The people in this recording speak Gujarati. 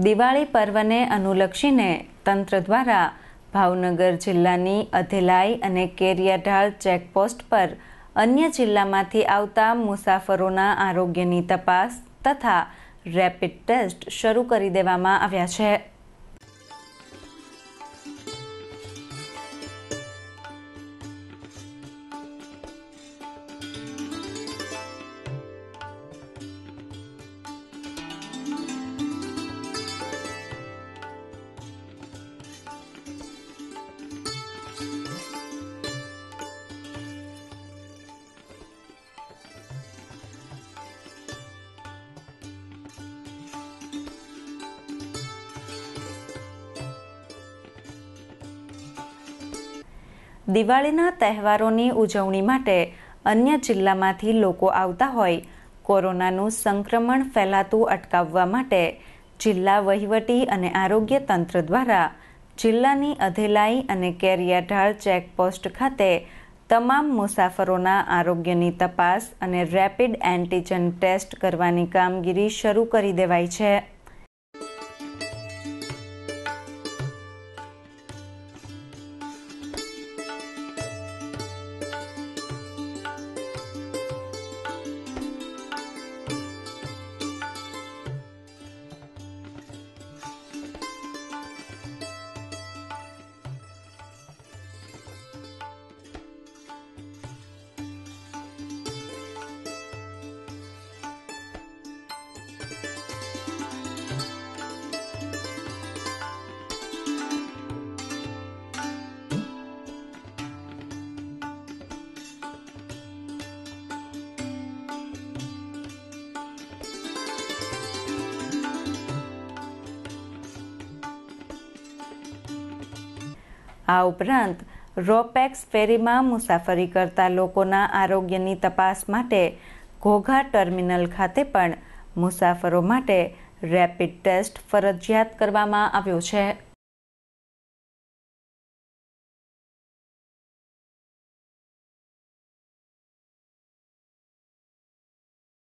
દિવાળી પર્વને અનુલક્ષીને તંત્ર દ્વારા ભાવનગર જિલ્લાની અધેલાઈ અને કેરિયાઢાળ ચેકપોસ્ટ પર અન્ય જિલ્લામાંથી આવતા મુસાફરોના આરોગ્યની તપાસ તથા રેપિડ ટેસ્ટ શરૂ કરી દેવામાં આવ્યા છે। દિવાળીના તહેવારોની ઉજવણી માટે અન્ય જિલ્લામાંથી લોકો આવતા હોય કોરોનાનું સંક્રમણ ફેલાતું અટકાવવા માટે જિલ્લા વહીવટી અને આરોગ્ય તંત્ર દ્વારા જિલ્લાની અધેલાઈ અને કેરિયાઢાળ ચેકપોસ્ટ ખાતે તમામ મુસાફરોના આરોગ્યની તપાસ અને રેપિડ એન્ટીજન ટેસ્ટ કરવાની કામગીરી શરૂ કરી દેવાઈ છે। આ ઉપરાંત રોપેક્સ ફેરીમાં મુસાફરી કરતા લોકોના આરોગ્યની તપાસ માટે ઘોઘા ટર્મિનલ ખાતે પણ મુસાફરો માટે રેપિડ ટેસ્ટ ફરજિયાત કરવામાં આવ્યો છે।